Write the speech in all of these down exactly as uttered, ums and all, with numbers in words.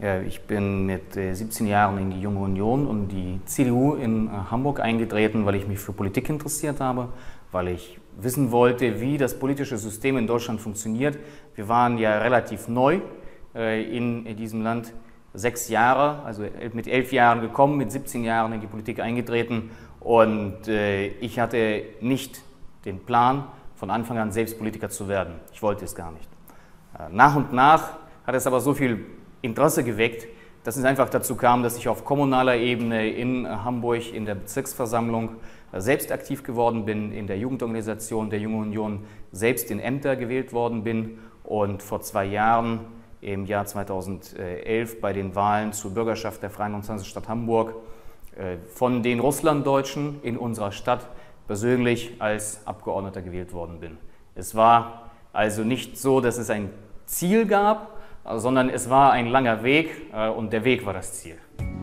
Ja, ich bin mit siebzehn Jahren in die Junge Union und die C D U in Hamburg eingetreten, weil ich mich für Politik interessiert habe, weil ich wissen wollte, wie das politische System in Deutschland funktioniert. Wir waren ja relativ neu in diesem Land, sechs Jahre, also mit elf Jahren gekommen, mit siebzehn Jahren in die Politik eingetreten und ich hatte nicht den Plan, von Anfang an selbst Politiker zu werden. Ich wollte es gar nicht. Nach und nach hat es aber so viel Interesse geweckt, dass es einfach dazu kam, dass ich auf kommunaler Ebene in Hamburg in der Bezirksversammlung selbst aktiv geworden bin, in der Jugendorganisation der Jungen Union selbst in Ämter gewählt worden bin und vor zwei Jahren, im Jahr zweitausendelf, bei den Wahlen zur Bürgerschaft der Freien Hansestadt Hamburg von den Russlanddeutschen in unserer Stadt persönlich als Abgeordneter gewählt worden bin. Es war also nicht so, dass es ein Ziel gab, sondern es war ein langer Weg und der Weg war das Ziel.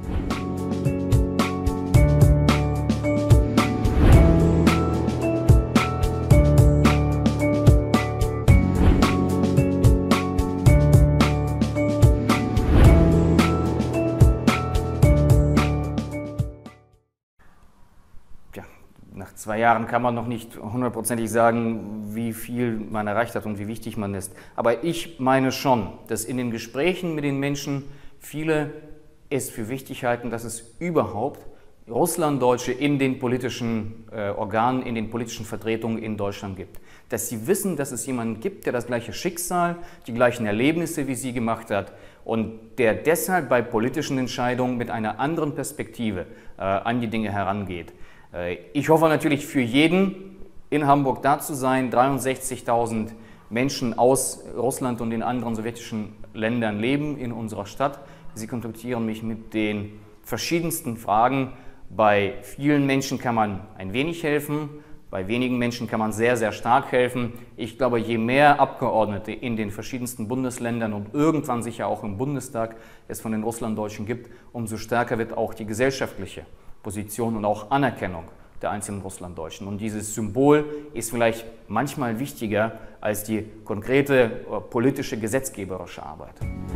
Ja, nach zwei Jahren kann man noch nicht hundertprozentig sagen, wie viel man erreicht hat und wie wichtig man ist. Aber ich meine schon, dass in den Gesprächen mit den Menschen viele es für wichtig halten, dass es überhaupt Russlanddeutsche in den politischen äh, Organen, in den politischen Vertretungen in Deutschland gibt. Dass sie wissen, dass es jemanden gibt, der das gleiche Schicksal, die gleichen Erlebnisse wie sie gemacht hat und der deshalb bei politischen Entscheidungen mit einer anderen Perspektive äh, an die Dinge herangeht. Äh, ich hoffe natürlich für jeden, in Hamburg da zu sein. dreiundsechzigtausend Menschen aus Russland und den anderen sowjetischen Ländern leben in unserer Stadt. Sie kontaktieren mich mit den verschiedensten Fragen. Bei vielen Menschen kann man ein wenig helfen, bei wenigen Menschen kann man sehr, sehr stark helfen. Ich glaube, je mehr Abgeordnete in den verschiedensten Bundesländern und irgendwann sicher auch im Bundestag es von den Russlanddeutschen gibt, umso stärker wird auch die gesellschaftliche Position und auch Anerkennung der einzelnen Russlanddeutschen. Und dieses Symbol ist vielleicht manchmal wichtiger als die konkrete politische, gesetzgeberische Arbeit.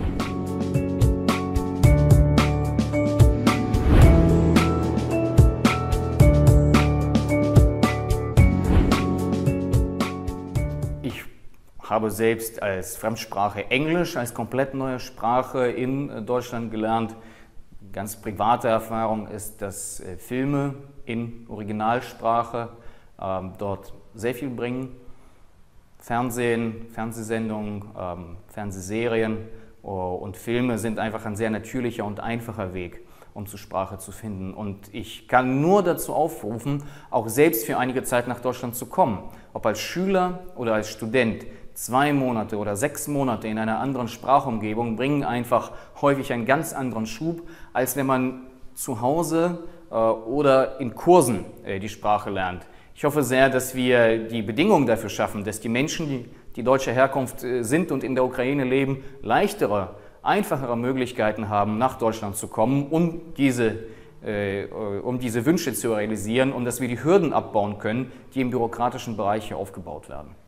Ich habe selbst als Fremdsprache Englisch, als komplett neue Sprache in Deutschland gelernt. Ganz private Erfahrung ist, dass äh, Filme in Originalsprache ähm, dort sehr viel bringen. Fernsehen, Fernsehsendungen, ähm, Fernsehserien äh, und Filme sind einfach ein sehr natürlicher und einfacher Weg, um zur Sprache zu finden. Und ich kann nur dazu aufrufen, auch selbst für einige Zeit nach Deutschland zu kommen. Ob als Schüler oder als Student. Zwei Monate oder sechs Monate in einer anderen Sprachumgebung bringen einfach häufig einen ganz anderen Schub, als wenn man zu Hause äh, oder in Kursen äh, die Sprache lernt. Ich hoffe sehr, dass wir die Bedingungen dafür schaffen, dass die Menschen, die, die deutscher Herkunft äh, sind und in der Ukraine leben, leichtere, einfachere Möglichkeiten haben, nach Deutschland zu kommen, um diese, äh, um diese Wünsche zu realisieren und dass wir die Hürden abbauen können, die im bürokratischen Bereich hier aufgebaut werden.